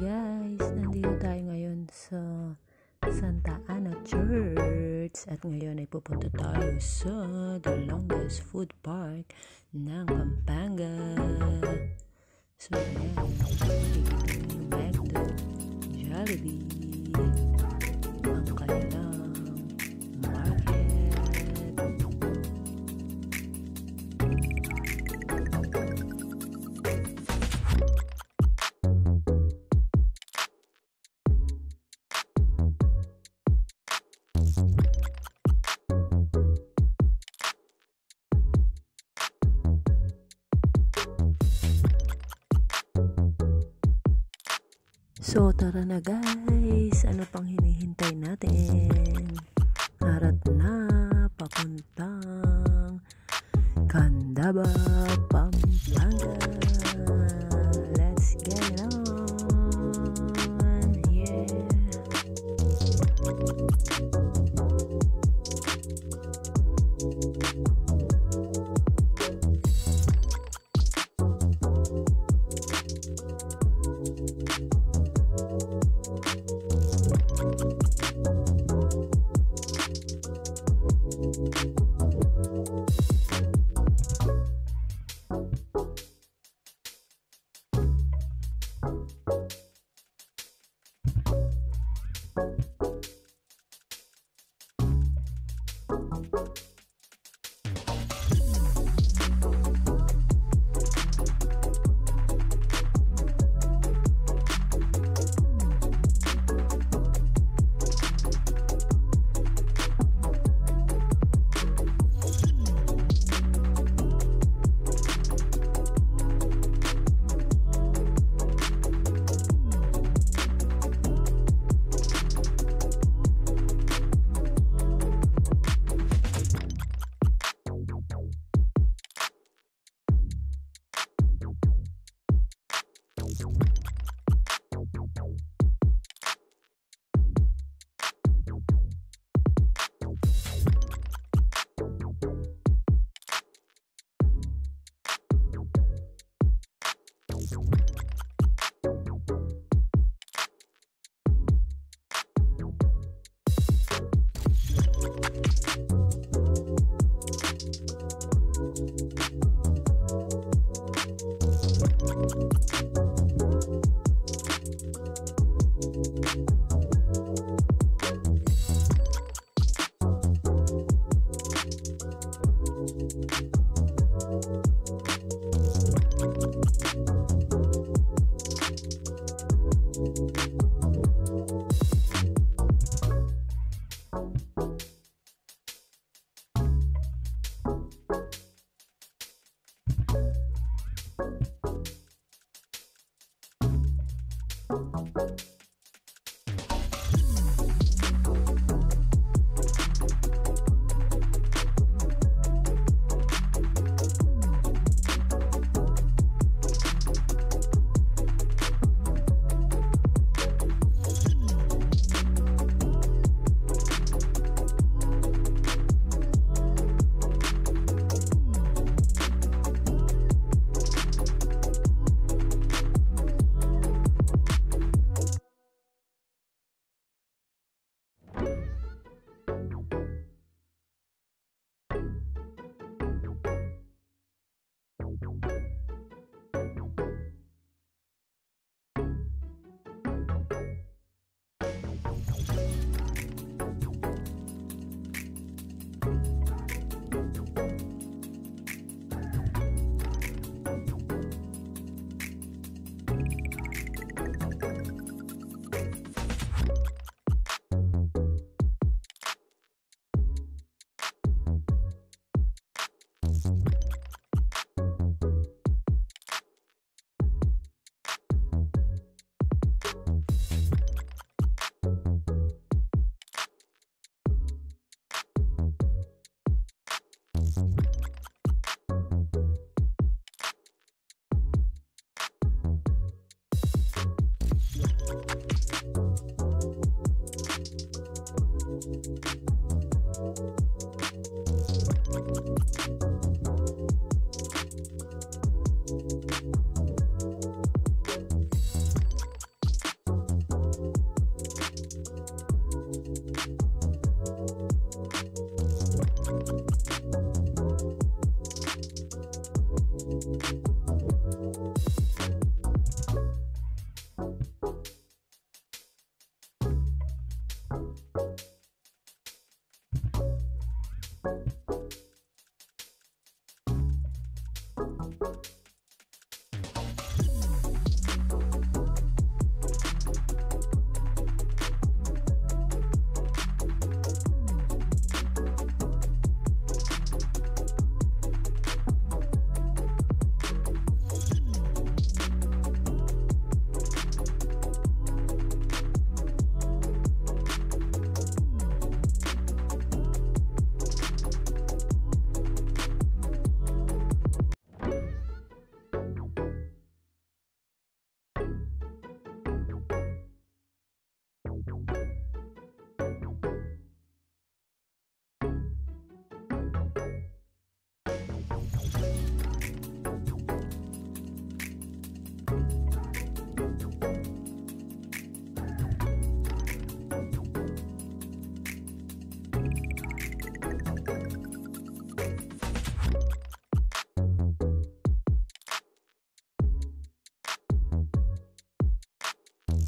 guys, nandito tayo ngayon sa Santa Ana Church at ngayon ay pupunta tayo sa the longest food park ng Pampanga. So ayan, makikita nyo yung McDo, Jollibee, ang kanilang market. So tara na guys, ano pang hinihintay natin? Harap na papuntang Candaba, Pampanga. Let's get it on, yeah.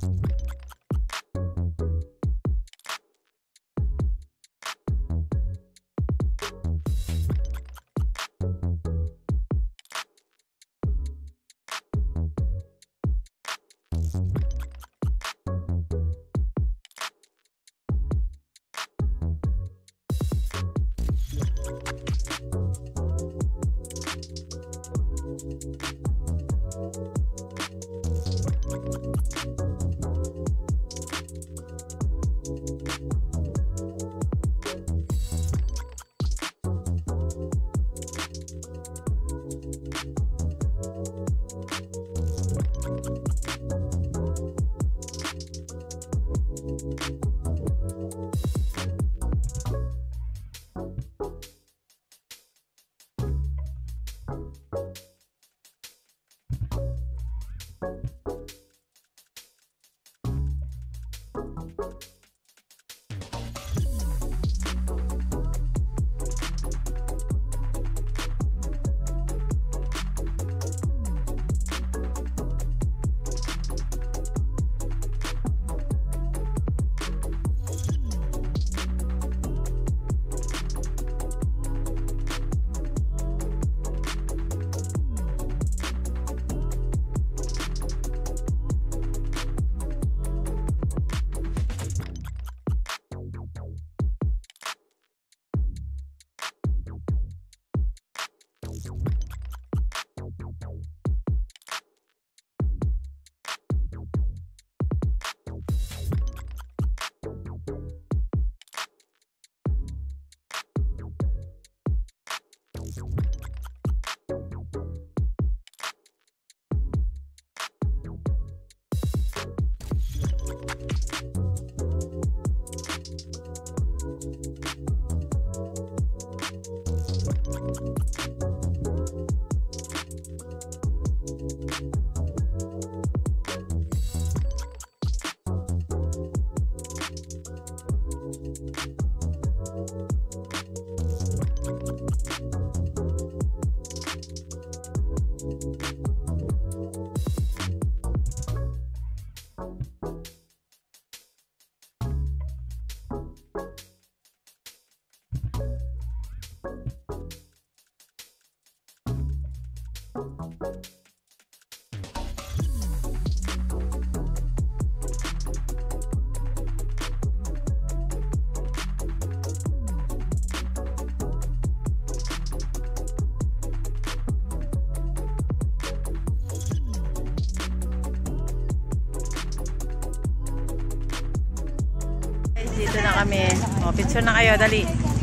Dito na kami. O, picture na kayo, dali.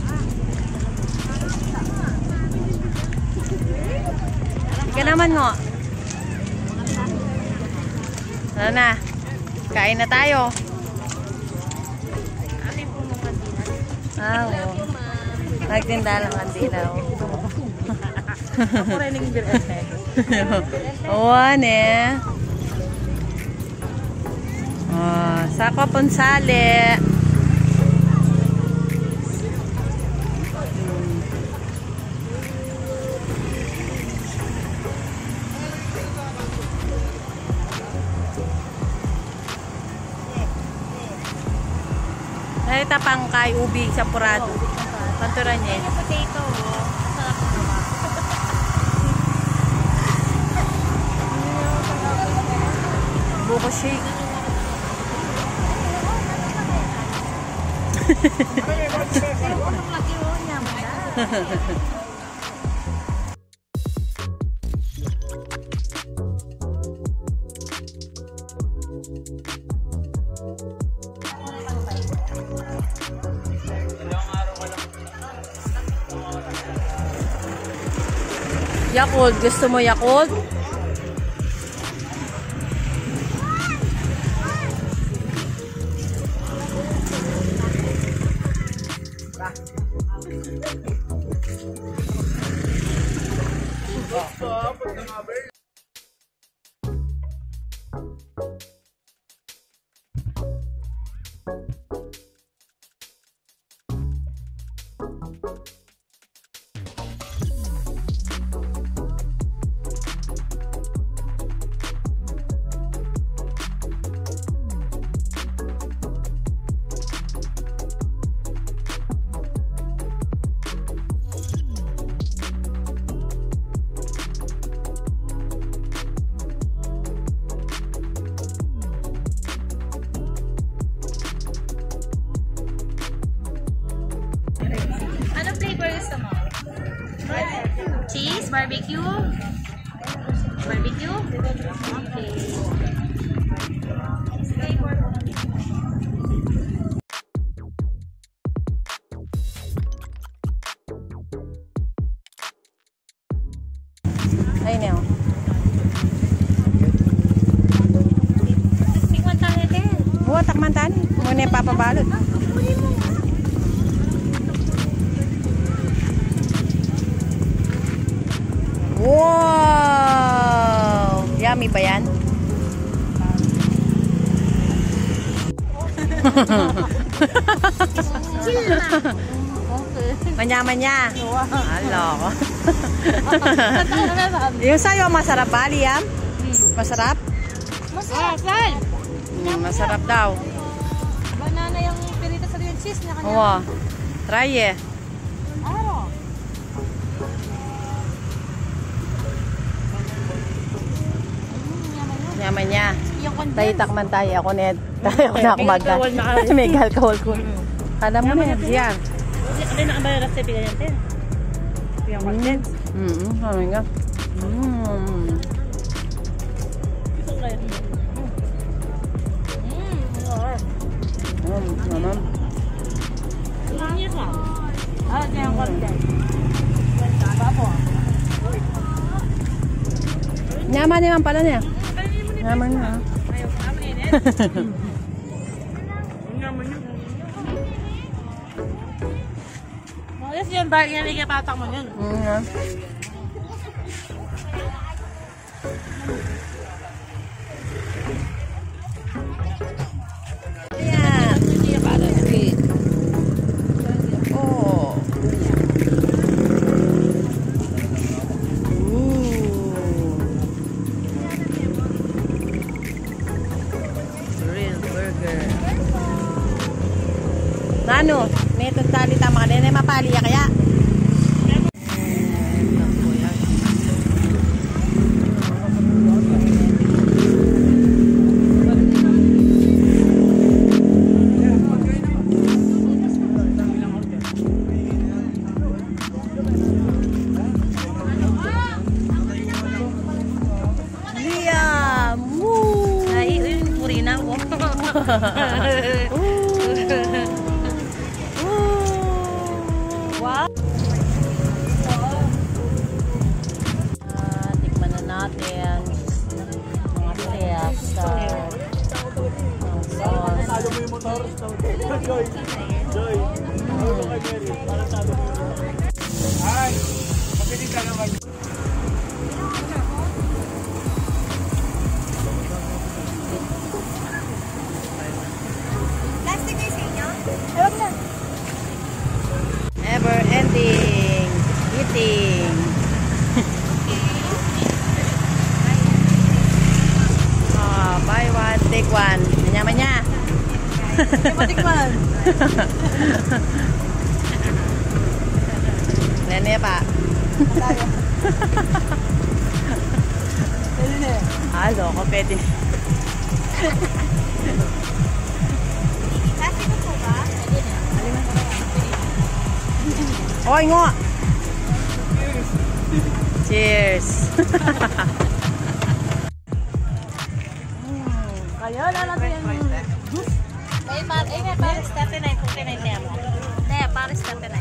Ika naman mo. Ano na? Kain na tayo. Oo. Nagtinda lang ang dilaw. Ako rin yung birete. Uwan eh. Oh, Sako Ponsale. Narita pangkay, ubig, sampurado. Pantura niya. Potato. Sarap naman. Buko shake. Yakult, gusto mo Yakult? barbecue? Barbecue? Okay. Ayun yun. Tikman tayo din. Oo, takman tani. Muna yung papabalot. Wow! Yummy ba yan? Chill na. Okay. Manya-manya. Alo ko. Yung sa'yo, masarap ba, Liam? Masarap? Masarap. Sal! Masarap daw. Banana yung pirita sa yung cheese na kanya. Oo. Try eh. Ano? Yaman niya. Yung condensed. Tayo takman tayo. Ako net. Tayo ako na kumagal. May alcohol ko. Alam mo na yan. Yan. Hindi nakabayaran sa bigan yan, Tin. Yung condensed. Sabi nga. Ito kayo. Naman. Ini ka. Ah, yung condensed. Bapo. Nyaman naman pala niya. Nyaman niya. Ayaw ka naman yun, eh. Naman yun. Yes, yan ba? Yan yung patak mo yun. Ayan. Oh. Real burger. Nano, may tali tama ka din. Mapali ya kaya? Liam! Woo! Ay, yun, puri na ako. Wow! Tikman na natin mga piyasa ng sauce. Never ending eating. Buy one, take one. Nyaman niya. Patikman. Nene pa. Alo, ko pwede. Kasi ko po ba? Oy, ngo! Cheers! Kaya lalagay yung juice. May Paris 39, 49 niya mo. Hindi, Paris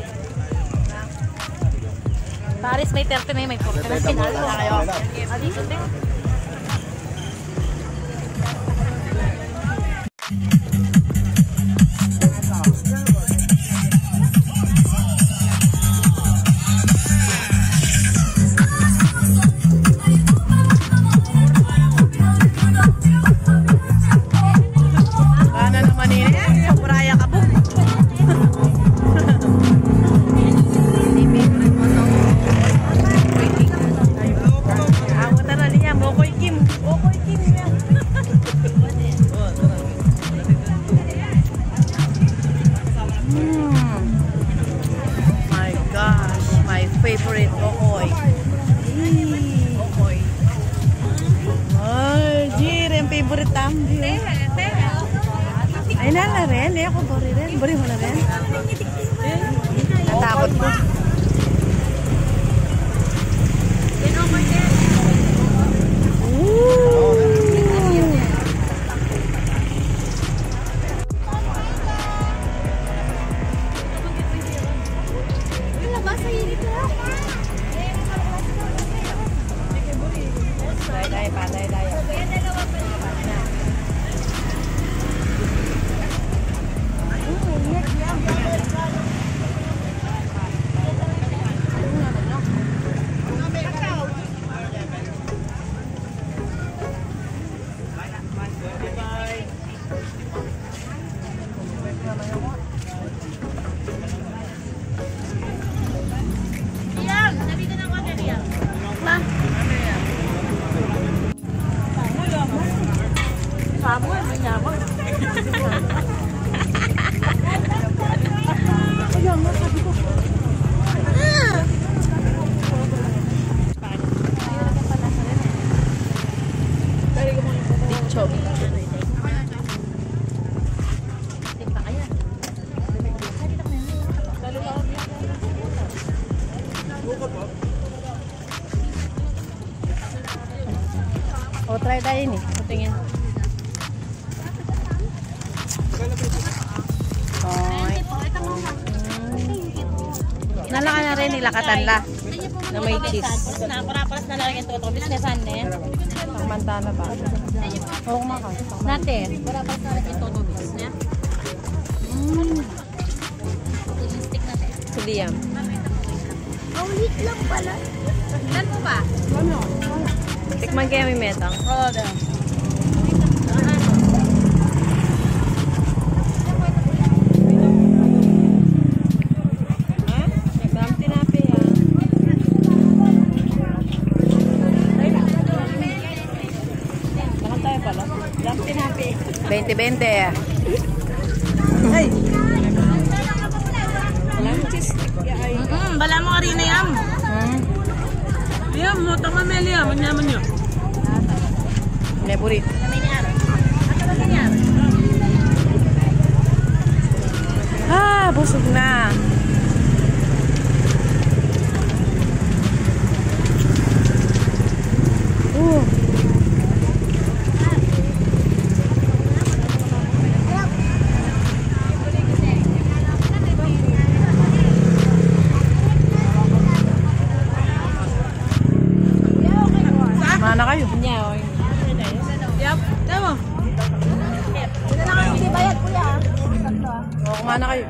39. Paris may 39, may 49. Sinalo na kayo. Dito, Tin. Ano naman ini? Muraya ka po. Ako tara niya, Mokoy Kim. Mokoy Kim niya. My gosh, my favorite Mokoy. Mokoy. Ay, Jir, yung favorite tam. Ay, nala rin. Ako bori rin. Bori mo na rin. Natakot ko. O, try tayo ni. Tingin. Nalaka na rin nilakatan la. Na may cheese. Naparaparas na lang yung toto. Bisnesan na yan. Pagmantana ba? Oo, kumaka. Natin. Paraparas na lang yung toto. Bisnes. Stick natin. Kuliyam. Ulit lang pala. Ilan mo ba? Ano? Tikman kaya may metang. Oo, daw. Dam tinapi ha. Bakit tayo pala? Dam tinapi. 20-20 ah. Ay! Bala mo nga rin na yan. Ayan mo, tama Melia, manyaman nyo. Neburit. Ah, busog na. Mana kayo? Yap, tama. Hindi bayad kuya. O, kumana kayo.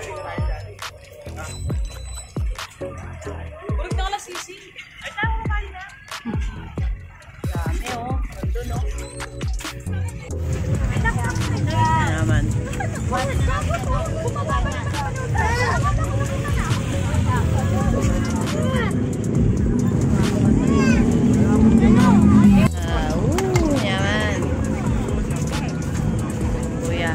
Burog na ka lang sisi. Ay, tama mo kayo na. Dami oh. Nandun oh. Naman. Yaman. Kuya.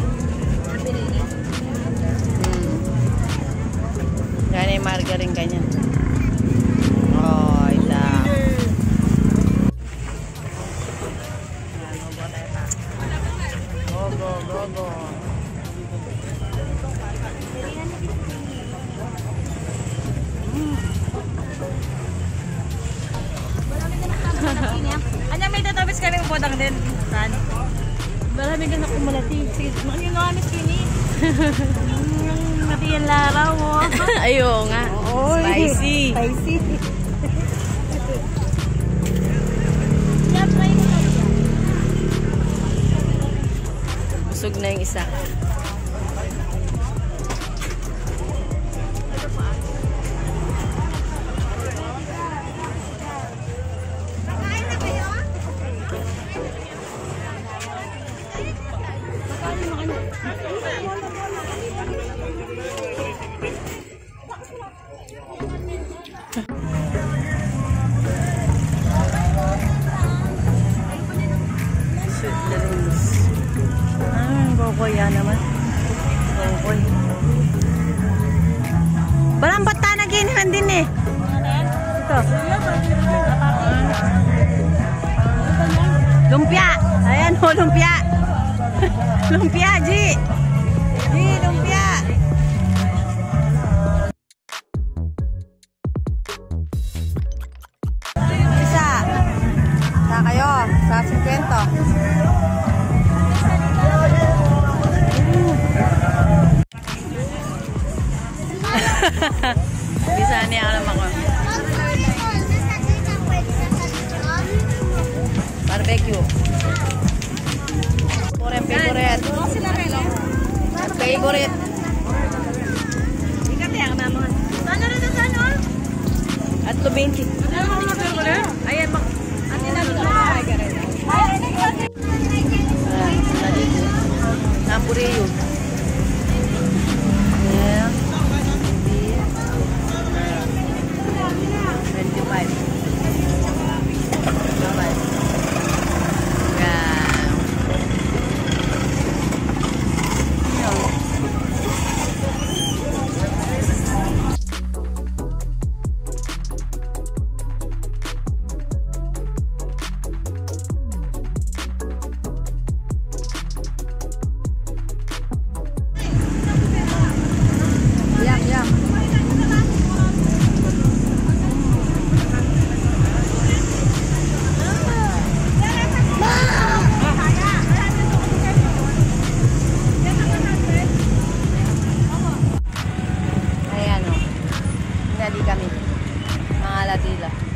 Gana yung margarine kanya. Oh, ita. Go, go, go, go. Anya may tatabis kami podang din. San? Marami ka na kumalati. Sige, makikita nga kami skinny. Mati yung laraw mo. Ayo nga. Spicy. Spicy. Busog na yung isa. Sweet drinks. Bokoy yan naman. Bokoy. Balang bata na ginihan din eh. Ito. Lumpia. Ayan o, lumpia. Lumpia, G. G, lumpia. Bisa niya alam ako. Barbecue. Kurang favorite. Favorite. Ikat yang mama. Sana na sana. At 20. Ayan mak. Atin na dito ay garen. Nampuriyo. Yeah. 25. Ayan o. Hindi kami. Mga Latila.